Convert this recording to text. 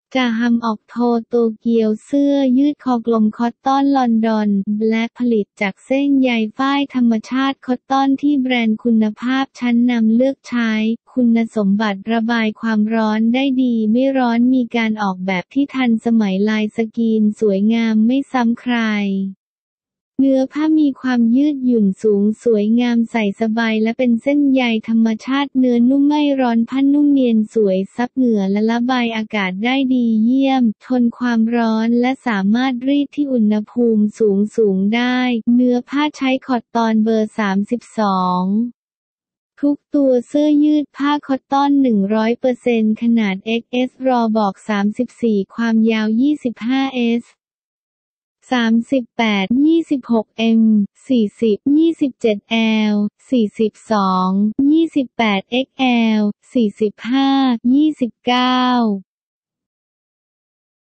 จะทำออกโตเกียวเสื้อยืดคอกลมคอตตอนลอนดอนและผลิตจากเส้นใยฝ้ายธรรมชาติคอตตอนที่แบรนด์คุณภาพชั้นนำเลือกใช้คุณสมบัติระบายความร้อนได้ดีไม่ร้อนมีการออกแบบที่ทันสมัยลายสกรีนสวยงามไม่ซ้ำใครเนื้อผ้ามีความยืดหยุ่นสูงสวยงามใส่สบายและเป็นเส้นใยธรรมชาติเนื้อนุ่มไม่ร้อนผ้านุ่มเนียนสวยซับเหงื่อและระบายอากาศได้ดีเยี่ยมทนความร้อนและสามารถรีดที่อุณหภูมิสูงได้เนื้อผ้าใช้คอตตอนเบอร์ 32ทุกตัวเสื้อยืดผ้าคอตตอน 100% ขนาด XS รอบอก 34 ความยาว 25S 38 26M 40 27L 42 28XL 45 29